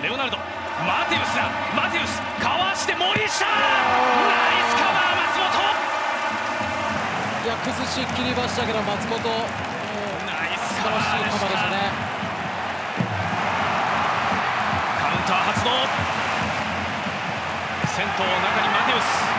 レオナルド、マテウスだ、マテウスかわして森下、ナイスカバー松本。 いや崩し切りましたけど松本、 ナイス素晴らしいカバーでしたね。 カウンター発動、先頭中にマテウス。